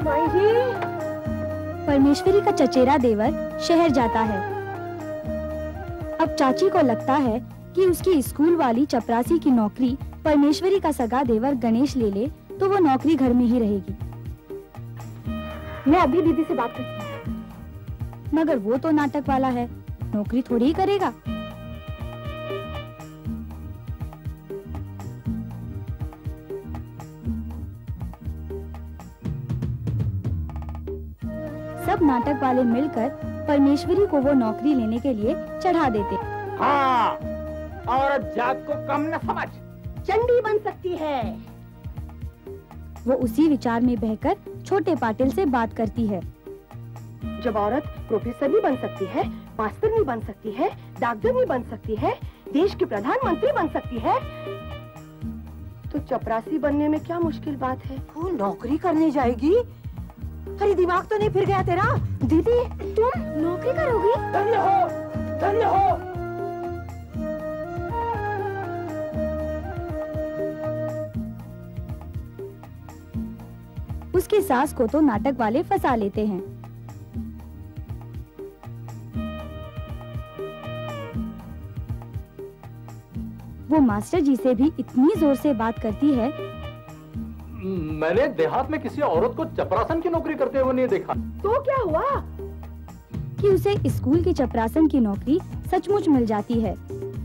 माई जी। परमेश्वरी का चचेरा देवर शहर जाता है। अब चाची को लगता है कि उसकी स्कूल वाली चपरासी की नौकरी परमेश्वरी का सगा देवर गणेश ले ले तो वो नौकरी घर में ही रहेगी। मैं अभी दीदी से बात करती हूँ। मगर वो तो नाटक वाला है, नौकरी थोड़ी ही करेगा। सब नाटक वाले मिलकर परमेश्वरी को वो नौकरी लेने के लिए चढ़ा देते। हाँ, औरत जात को कम न समझ, चंडी बन सकती है। वो उसी विचार में बहकर छोटे पाटिल से बात करती है। जब औरत प्रोफेसर भी बन सकती है, मास्टर भी बन सकती है, डॉक्टर भी बन सकती है, देश की प्रधानमंत्री बन सकती है, तो चपरासी बनने में क्या मुश्किल बात है? वो नौकरी करने जाएगी? अरे दिमाग तो नहीं फिर गया तेरा? दीदी तुम नौकरी करोगी? धन्य हो, धन्य हो। उसकी सास को तो नाटक वाले फंसा लेते हैं। वो मास्टर जी से भी इतनी जोर से बात करती है। मैंने देहात में किसी औरत को चपरासन की नौकरी करते हुए नहीं देखा। तो क्या हुआ कि उसे स्कूल की चपरासन की नौकरी सचमुच मिल जाती है।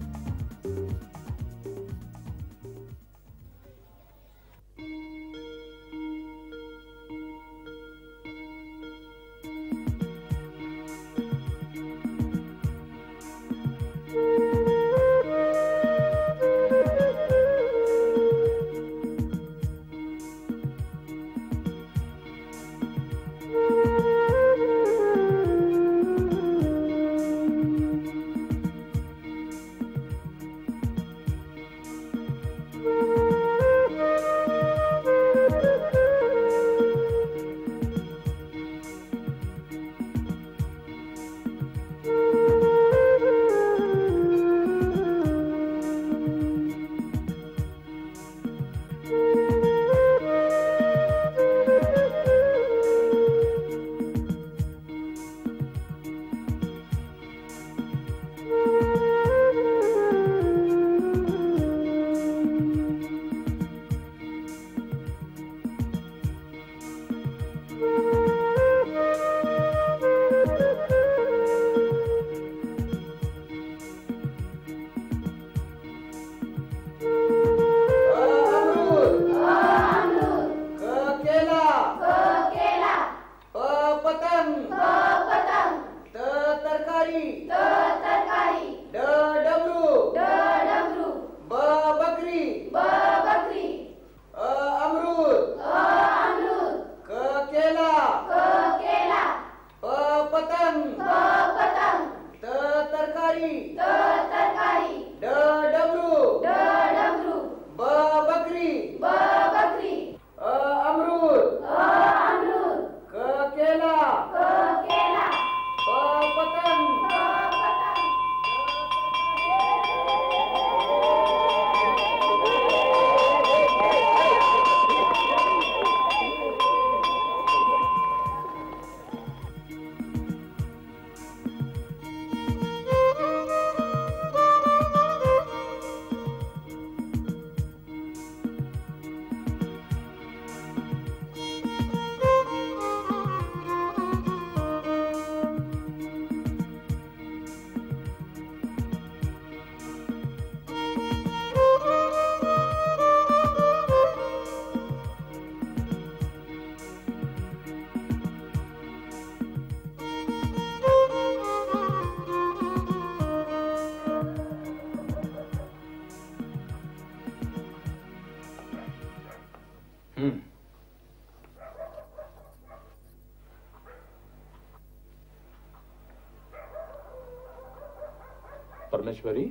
परमेश्वरी,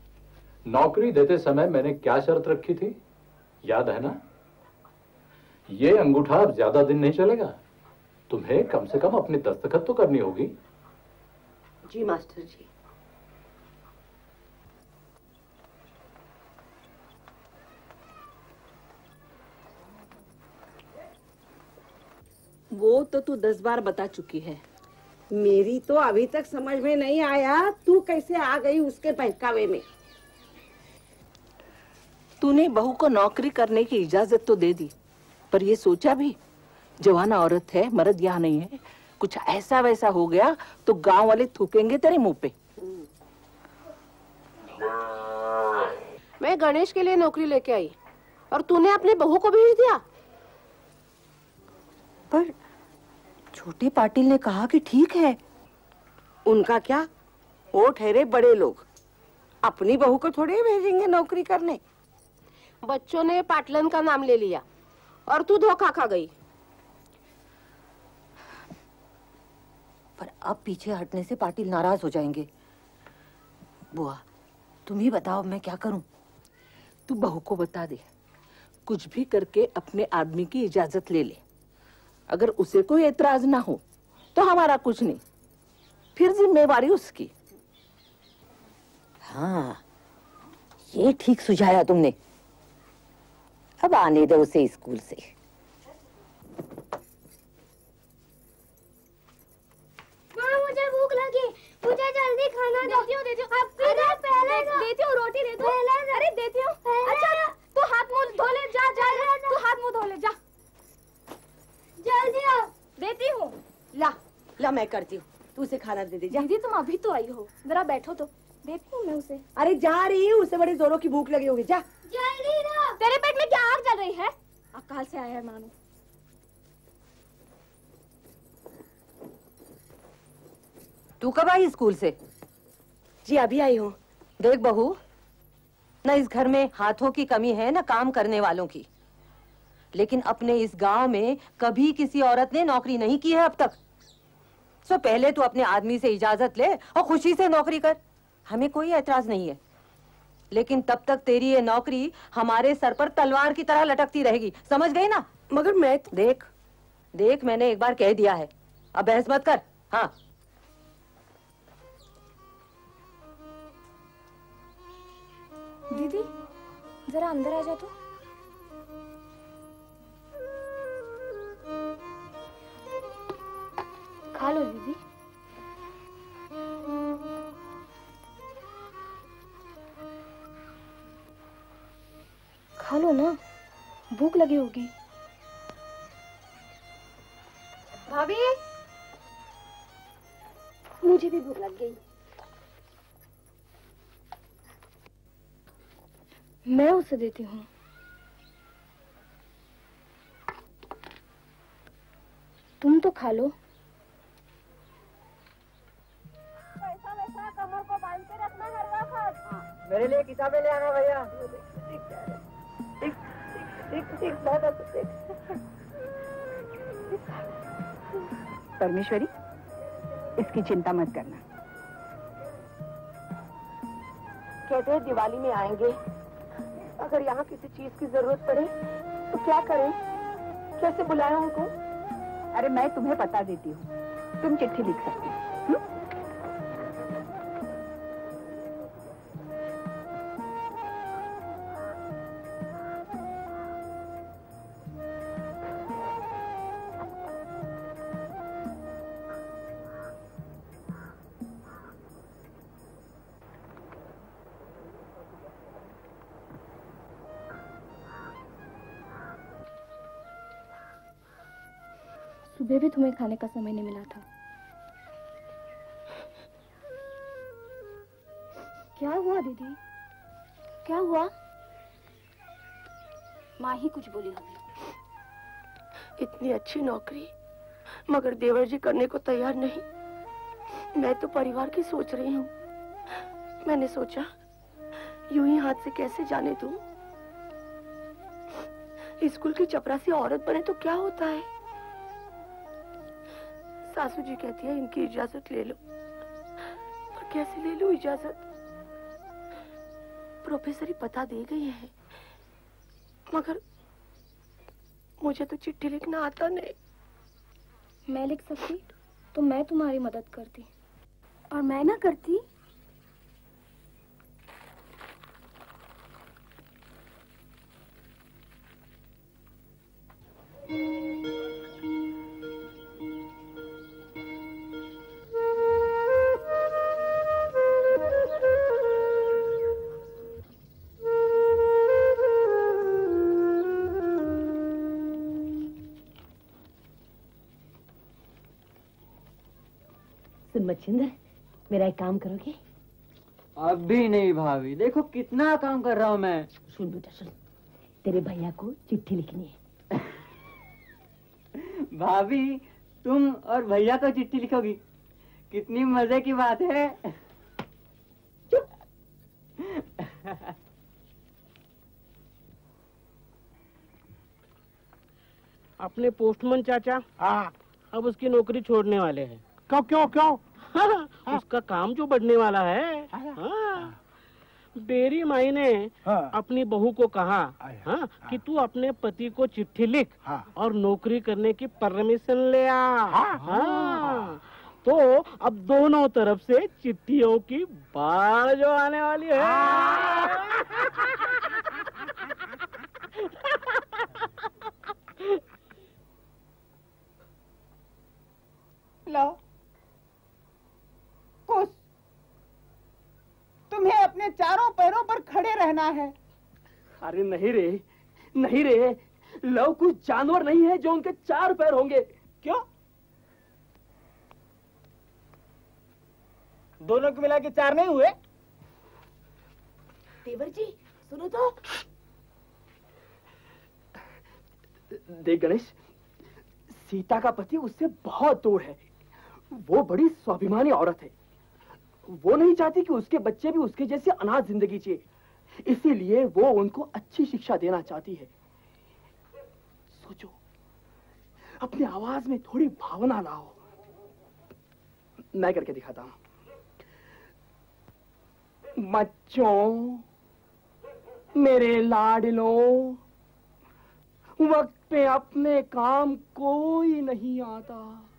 नौकरी देते समय मैंने क्या शर्त रखी थी, याद है ना? ये अंगूठा अब ज्यादा दिन नहीं चलेगा। तुम्हें कम से कम अपनी दस्तखत तो करनी होगी। जी मास्टर जी। वो तो तू 10 बार बता चुकी है। मेरी तो अभी तक समझ में नहीं आया तू कैसे आ गई उसके बहकावे में। तूने बहू को नौकरी करने की इजाजत तो दे दी, पर ये सोचा भी जवान औरत है, मर्द यहाँ नहीं है, कुछ ऐसा वैसा हो गया तो गांव वाले थूकेंगे तेरे मुंह पे। मैं गणेश के लिए नौकरी लेके आई और तूने अपने बहू को भेज दिया। पर छोटे पाटिल ने कहा कि ठीक है। उनका क्या, वो ठहरे बड़े लोग, अपनी बहू को थोड़े भेजेंगे नौकरी करने। बच्चों ने पाटलन का नाम ले लिया और तू धोखा खा गई। पर अब पीछे हटने से पाटिल नाराज हो जाएंगे। बुआ तुम ही बताओ मैं क्या करूं। तू बहू को बता दे, कुछ भी करके अपने आदमी की इजाजत ले ले। अगर उसे कोई एतराज ना हो तो हमारा कुछ नहीं, फिर जिम्मेवारी उसकी। हाँ ये ठीक सुझाया तुमने। अब आने दो उसे स्कूल से। माँ मुझे भूख लगी, मुझे जल्दी खाना दो। देती हूँ। आप पहले देती हूँ, रोटी दे दो। अरे देती हूँ। अच्छा तू हाथ मुंह धो ले, जा जा तू हाथ मुंह धो ले, जा जल्दी आओ। देती हूँ। ला मैं करती हूँ, तू उसे खाना दे दे जा। दीदी तुम अभी तो आई हो, जरा बैठो तो। देती हूँ मैं उसे। अरे जा रही हूँ, उसे बड़ी जोरों की भूख लगी होगी, जा। जल्दी ना। तेरे पेट में क्या आग जल रही है? अकाल से आया है मानो। तू कब आई स्कूल से? जी अभी आई हूँ। देख बहू, न इस घर में हाथों की कमी है न काम करने वालों की, लेकिन अपने इस गांव में कभी किसी औरत ने नौकरी नहीं की है अब तक। सो पहले तू अपने आदमी से इजाजत ले और खुशी से नौकरी कर, हमें कोई एतराज नहीं है। लेकिन तब तक तेरी ये नौकरी हमारे सर पर तलवार की तरह लटकती रहेगी, समझ गई ना? मगर मैं देख देख मैंने एक बार कह दिया है, अब बहस मत कर। हाँ दीदी जरा अंदर आ जा तो। खा लो दीदी। खा लो ना, भूख लगी होगी। भाभी मुझे भी भूख लग गई। मैं उसे देती हूँ। तुम तो खा लो। वैसा वैसा कमर को बांध के रखना हर वक्त। मेरे लिए किताबें ले आना भैया। परमेश्वरी इसकी चिंता मत करना। कहते हैं दिवाली में आएंगे, अगर यहाँ किसी चीज की जरूरत पड़े तो क्या करें, कैसे बुलाएं उनको? अरे मैं तुम्हें पता देती हूँ, तुम चिट्ठी लिख सकती हो। सुबह भी तुम्हें खाने का समय नहीं मिला था। क्या हुआ दीदी, क्या हुआ? माँ ही कुछ बोली होगी। इतनी अच्छी नौकरी मगर देवर जी करने को तैयार नहीं। मैं तो परिवार की सोच रही हूँ। मैंने सोचा यूं ही हाथ से कैसे जाने दूं। स्कूल की चपरासी औरत बने तो क्या होता है। सासू जी कहती है इनकी इजाजत ले लो, पर कैसे ले लूं इजाजत? प्रोफेसर ही पता दे गई है, मगर मुझे तो चिट्ठी लिखना आता नहीं। मैं लिख सकती तो मैं तुम्हारी मदद करती, और मैं ना करती सुन मच्छिंद्र, मेरा एक काम करोगे? अभी नहीं भाभी, देखो कितना काम कर रहा हूँ मैं। सुन बेटा सुन, तेरे भैया को चिट्ठी लिखनी है। भाभी तुम और भैया को चिट्ठी लिखोगी? कितनी मजे की बात है। अपने पोस्टमैन चाचा अब उसकी नौकरी छोड़ने वाले हैं। क्यों क्यों क्यों? उसका काम जो बढ़ने वाला है। बेरी माई ने अपनी बहू को कहा कि तू अपने पति को चिट्ठी लिख और नौकरी करने की परमिशन ले आ। तो अब दोनों तरफ से चिट्ठियों की बाढ़ जो आने वाली है। लो कुछ, तुम्हें अपने चारों पैरों पर खड़े रहना है। अरे नहीं रे, नहीं रे, लव कुछ जानवर नहीं है जो उनके 4 पैर होंगे। क्यों? दोनों को मिला के 4 नहीं हुए? देवर जी सुनो तो। देख गणेश, सीता का पति उससे बहुत दूर है। वो बड़ी स्वाभिमानी औरत है। वो नहीं चाहती कि उसके बच्चे भी उसके जैसे अनाथ जिंदगी जिए, इसीलिए वो उनको अच्छी शिक्षा देना चाहती है। सोचो, अपनी आवाज में थोड़ी भावना लाओ। मैं करके दिखाता हूं। बच्चों, मेरे लाडलों, वक्त पे अपने काम कोई नहीं आता।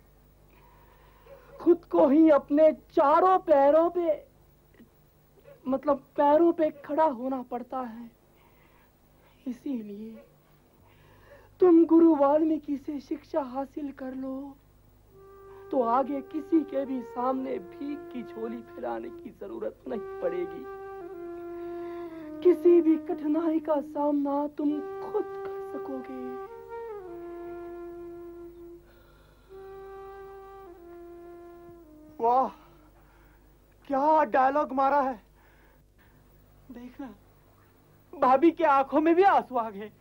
खुद को ही अपने चारों पैरों पे, मतलब पैरों पे खड़ा होना पड़ता है। इसीलिए तुम गुरु वाल्मीकि से शिक्षा हासिल कर लो तो आगे किसी के भी सामने भीख की झोली फैलाने की जरूरत नहीं पड़ेगी। किसी भी कठिनाई का सामना तुम खुद कर सकोगे। वाह, क्या डायलॉग मारा है। देखना, भाभी की आंखों में भी आंसू आ गए।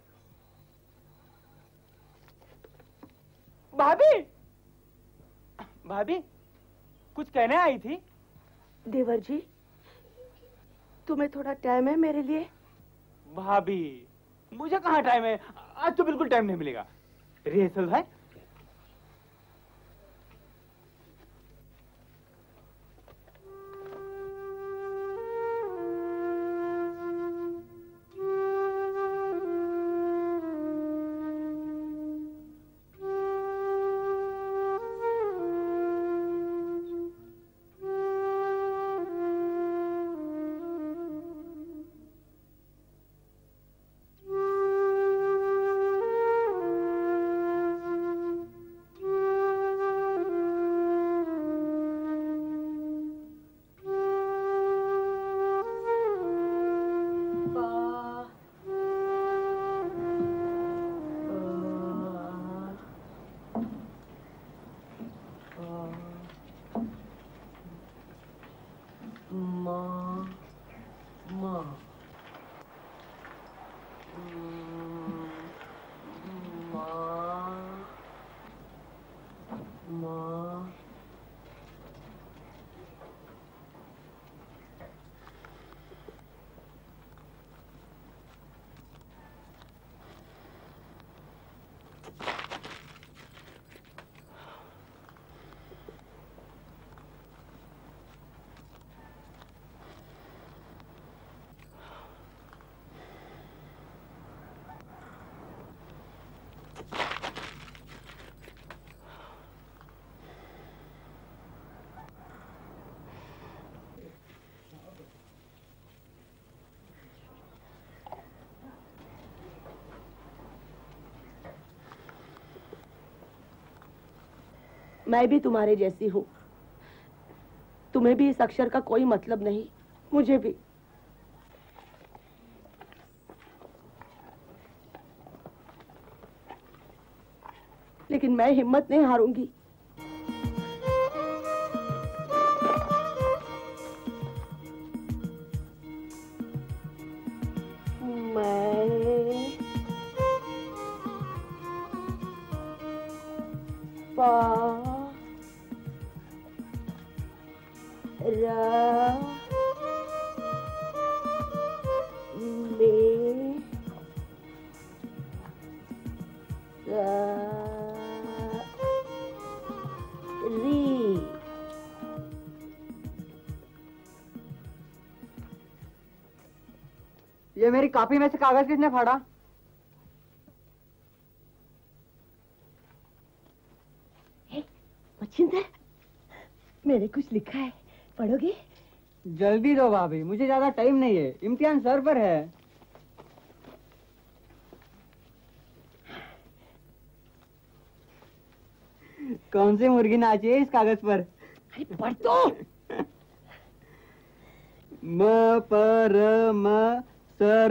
भाभी, भाभी कुछ कहने आई थी? देवर जी, तुम्हें थोड़ा टाइम है मेरे लिए? भाभी, मुझे कहाँ टाइम है? आज तो बिल्कुल टाइम नहीं मिलेगा। रिहर्सल है। मैं भी तुम्हारे जैसी हूँ। तुम्हें भी इस अक्षर का कोई मतलब नहीं, मुझे भी। लेकिन मैं हिम्मत नहीं हारूंगी। पा रा में री। ये मेरी कॉपी में से कागज किसने फाड़ा? मच्छिंदर, मैंने कुछ लिखा है, पढ़ोगे? जल्दी दो भाभी, मुझे ज्यादा टाइम नहीं है, इम्तिहान सर पर है। कौन सी मुर्गी नाची है इस कागज पर? अरे पढ़ तो। म पर म सर।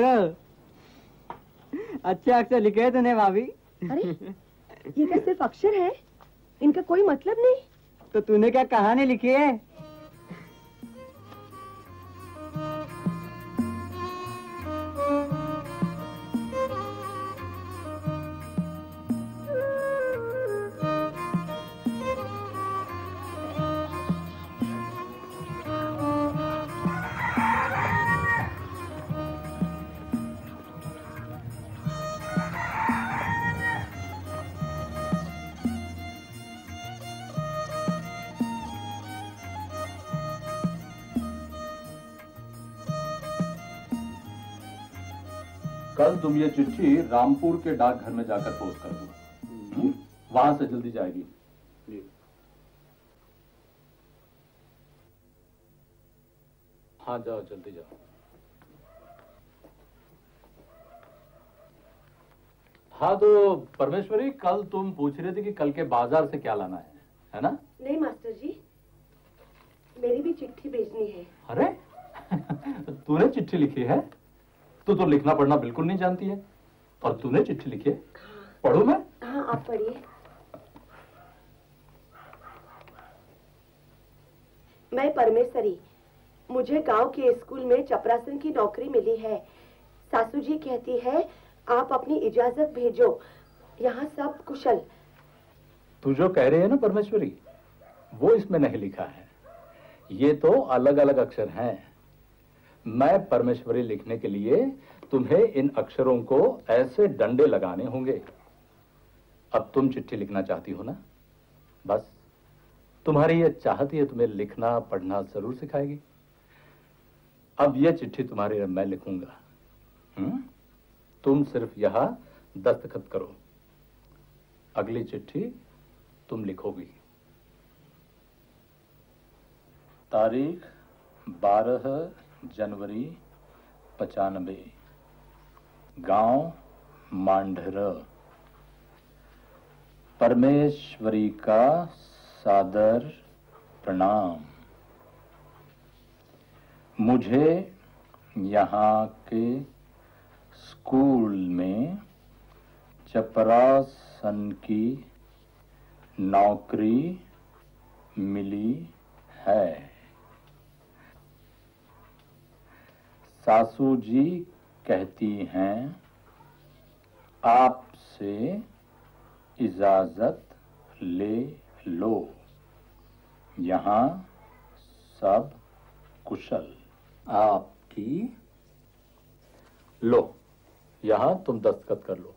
अच्छे अक्षर लिखे हैं तूने भाभी। अरे ये क्या सिर्फ अक्षर है? इनका कोई मतलब नहीं। तो तूने क्या कहानी लिखी है? कल तुम ये चिट्ठी रामपुर के डाकघर में जाकर पोस्ट कर दो। वहां से जल्दी जाएगी। हाँ जाओ, जल्दी जाओ। हाँ तो परमेश्वरी, कल तुम पूछ रहे थे कि कल के बाजार से क्या लाना है ना? नहीं मास्टर जी, मेरी भी चिट्ठी भेजनी है। अरे तूने चिट्ठी लिखी है? तू तो लिखना पढ़ना बिल्कुल नहीं जानती है, और तूने चिट्ठी लिखी है? पढ़ूं मैं? हाँ आप पढ़िए। मैं परमेश्वरी, मुझे गांव के स्कूल में चपरासन की नौकरी मिली है। सासू जी कहती है आप अपनी इजाजत भेजो, यहाँ सब कुशल। तू जो कह रही है ना परमेश्वरी, वो इसमें नहीं लिखा है। ये तो अलग अलग अक्षर हैं। मैं परमेश्वरी लिखने के लिए तुम्हें इन अक्षरों को ऐसे डंडे लगाने होंगे। अब तुम चिट्ठी लिखना चाहती हो ना? बस तुम्हारी ये चाहती है, तुम्हें लिखना पढ़ना जरूर सिखाएगी। अब ये चिट्ठी तुम्हारी मैं लिखूंगा। तुम सिर्फ यहां दस्तखत करो, अगली चिट्ठी तुम लिखोगी। तारीख 12 जनवरी 95, गांव मांढर। परमेश्वरी का सादर प्रणाम। मुझे यहाँ के स्कूल में चपरासन की नौकरी मिली है। सासू जी कहती हैं आपसे इजाजत ले लो, यहाँ सब कुशल। आपकी लो, यहां तुम दस्तखत कर लो।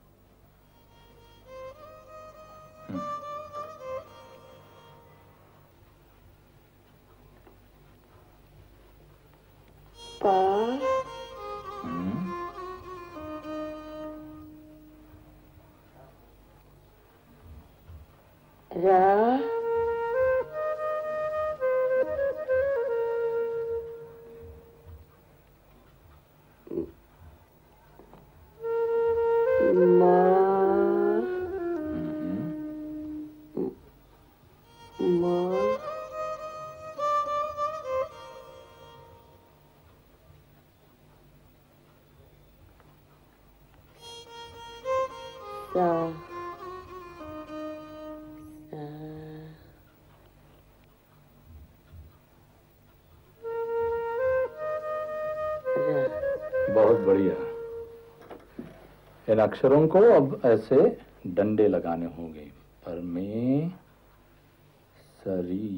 बहुत बढ़िया। इन अक्षरों को अब ऐसे डंडे लगाने होंगे। परमेश्वरी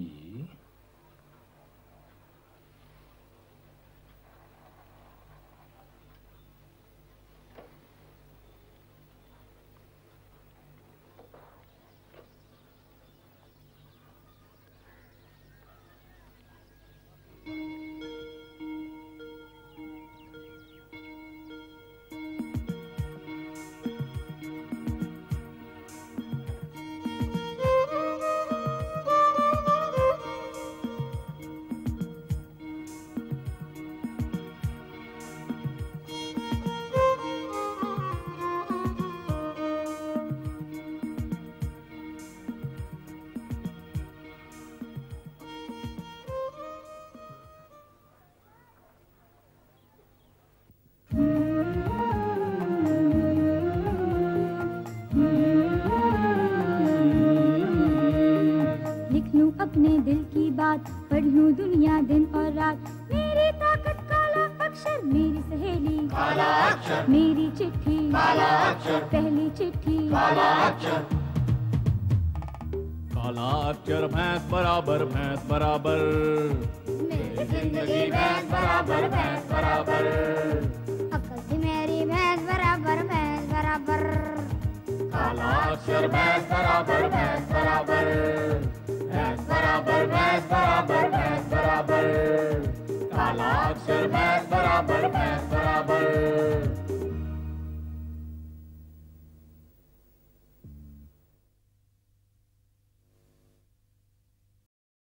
अपने दिल की बात, पढ़ लूं दुनिया दिन और रात। मेरी ताकत काला अक्षर, मेरी सहेली काला अक्षर, मेरी चिट्ठी काला अक्षर, पहली चिट्ठी काला अक्षर। काला अक्षर भैंस बराबर भैंस बराबर, मेरी जिंदगी भैंस बराबर भैंस बराबर, अक्ल थी मेरी भैंस बराबर भैंस बराबर। काला अक्षर भैंस बराबर भैंस बराबर, भैंस बराबर भैंस बराबर भैंस बराबर। काला अक्षर भैंस बराबर भैंस बराबर।